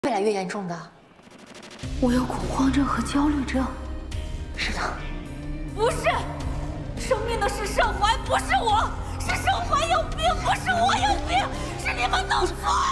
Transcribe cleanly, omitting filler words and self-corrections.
越来越严重的。 我有恐慌症和焦虑症。 是的。 不是，生病的是盛怀，不是我，是盛怀有病，不是我有病，是你们弄错了。